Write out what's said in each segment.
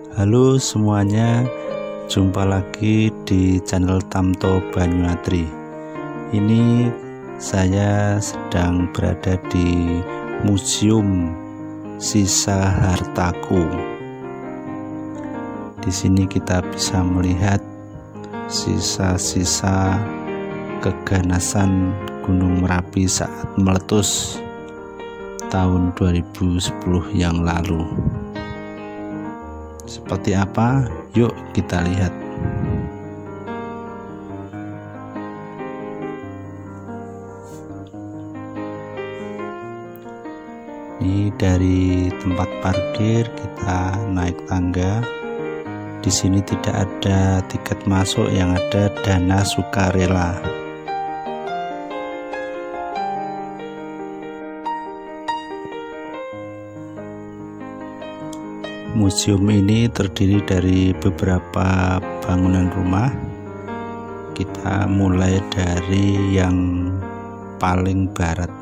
Halo semuanya, jumpa lagi di channel Tamto Banyuadri. Ini saya sedang berada di Museum Sisa Hartaku. Di sini kita bisa melihat sisa-sisa keganasan Gunung Merapi saat meletus tahun 2010 yang lalu. Seperti apa? Yuk kita lihat. Ini dari tempat parkir kita naik tangga. Di sini tidak ada tiket masuk, yang ada dana sukarela. Museum ini terdiri dari beberapa bangunan rumah. Kita mulai dari yang paling barat.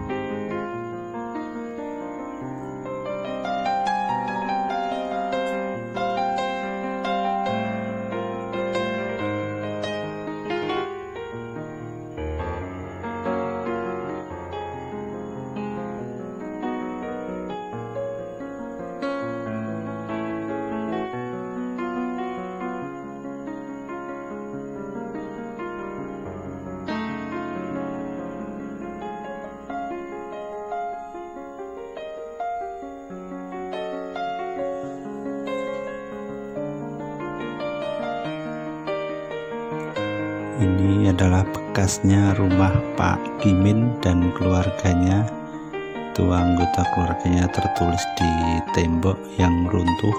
Ini adalah bekasnya rumah Pak Kimin dan keluarganya. Itu anggota keluarganya tertulis di tembok yang runtuh.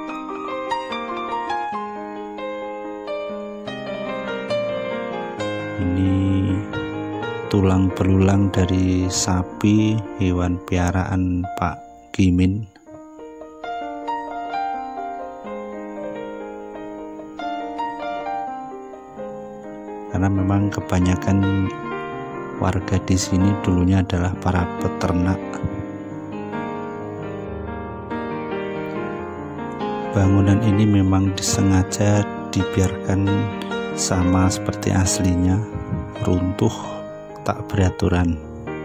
Ini tulang belulang dari sapi, hewan piaraan Pak Kimin. Karena memang kebanyakan warga di sini dulunya adalah para peternak. Bangunan ini memang disengaja dibiarkan sama seperti aslinya, runtuh tak beraturan.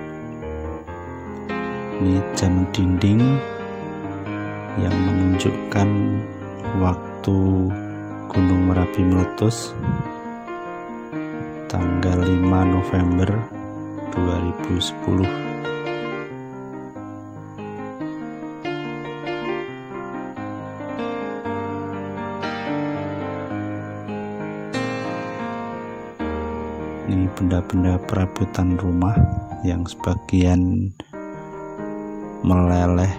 Ini jam dinding yang menunjukkan waktu Gunung Merapi meletus tanggal 5 November 2010. Ini benda-benda perabotan rumah yang sebagian meleleh.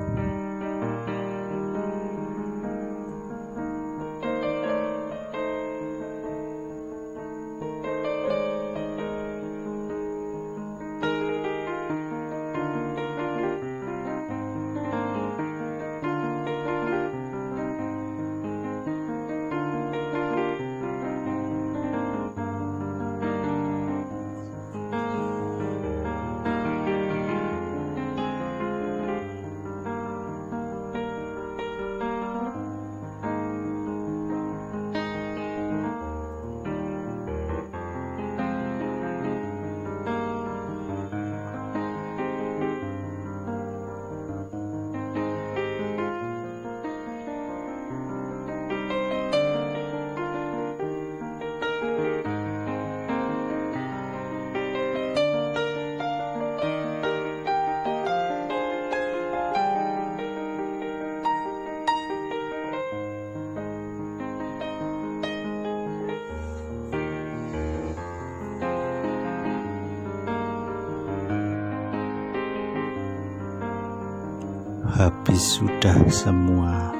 Habis sudah semua.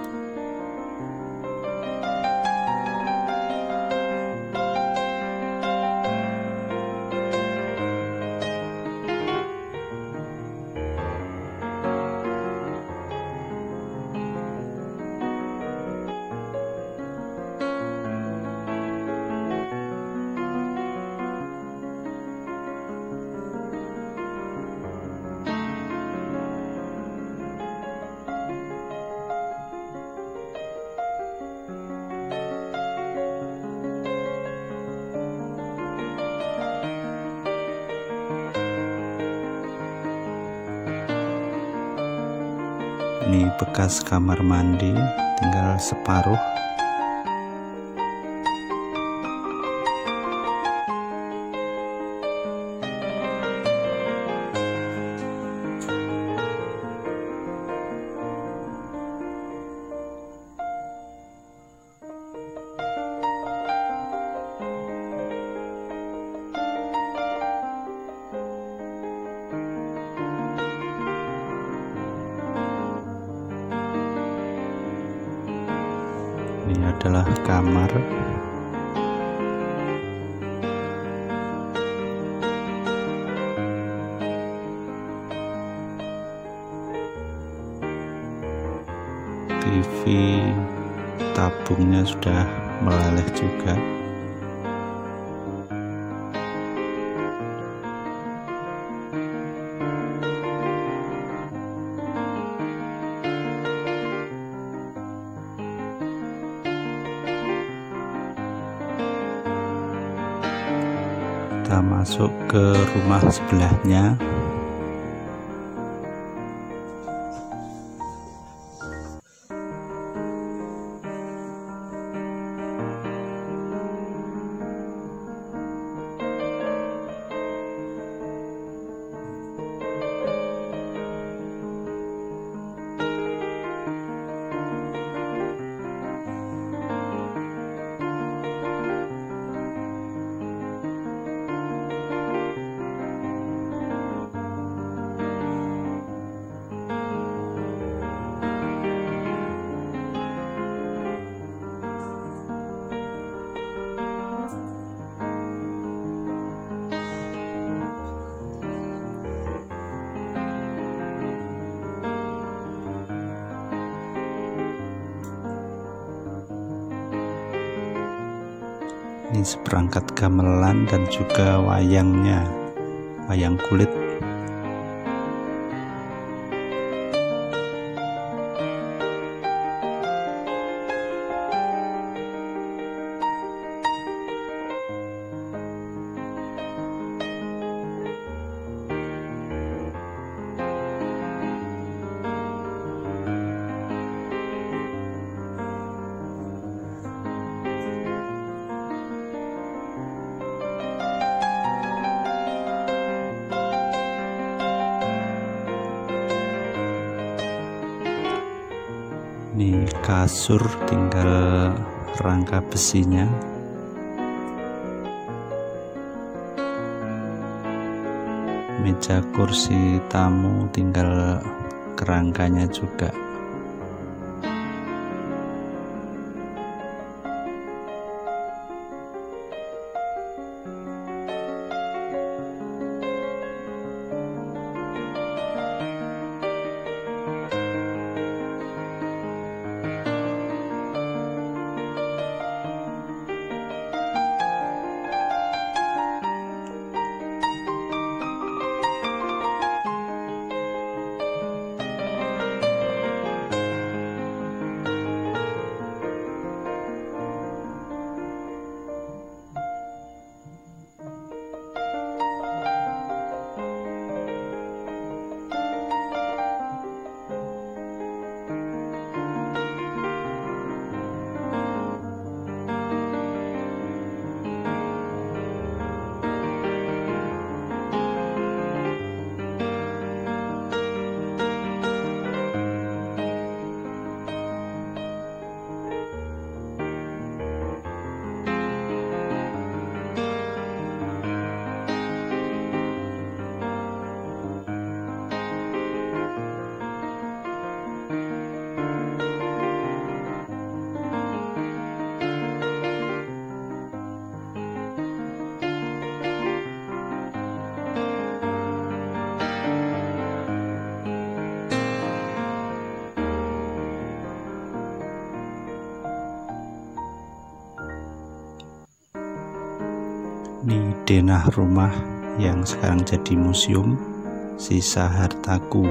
Ini bekas kamar mandi, tinggal separuh. Ini adalah kamar. TV tabungnya sudah meleleh juga. Kita masuk ke rumah sebelahnya. Ini seperangkat gamelan dan juga wayangnya, wayang kulit. Ini kasur, tinggal rangka besinya. Meja kursi tamu tinggal kerangkanya juga. Ini denah rumah yang sekarang jadi museum, sisa hartaku.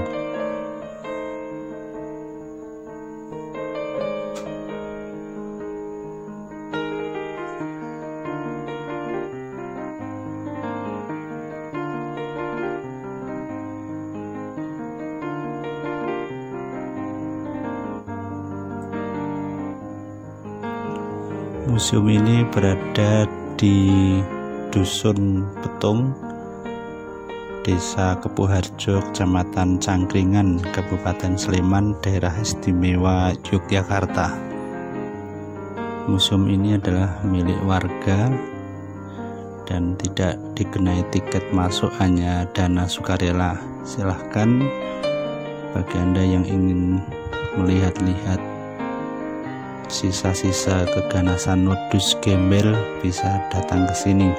Museum ini berada di Dusun Petung, Desa Kepuharjo, Kecamatan Cangkringan, Kabupaten Sleman, Daerah Istimewa Yogyakarta. Museum ini adalah milik warga dan tidak dikenai tiket masuk, hanya dana sukarela. Silahkan bagi Anda yang ingin melihat-lihat sisa-sisa keganasan Nodus Gembel bisa datang ke sini.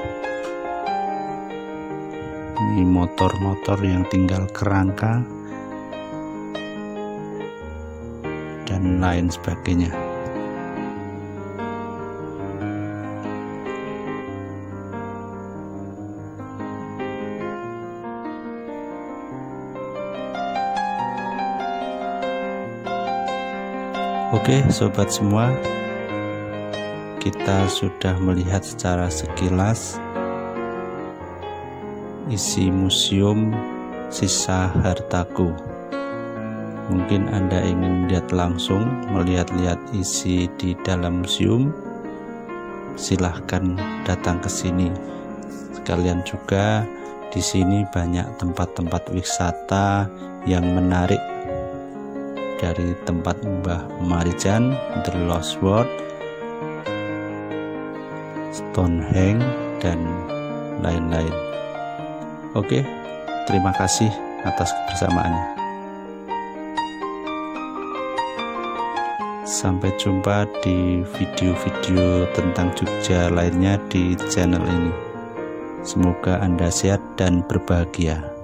Ini motor-motor yang tinggal kerangka dan lain sebagainya. Oke sobat semua, kita sudah melihat secara sekilas isi museum Sisa Hartaku. Mungkin Anda ingin lihat langsung, melihat-lihat isi di dalam museum, silahkan datang ke sini. Sekalian juga di sini banyak tempat-tempat wisata yang menarik, dari tempat Mbah Marijan, The Lost World, Stonehenge, dan lain-lain. Oke, terima kasih atas kebersamaannya. Sampai jumpa di video-video tentang Jogja lainnya di channel ini. Semoga Anda sehat dan berbahagia.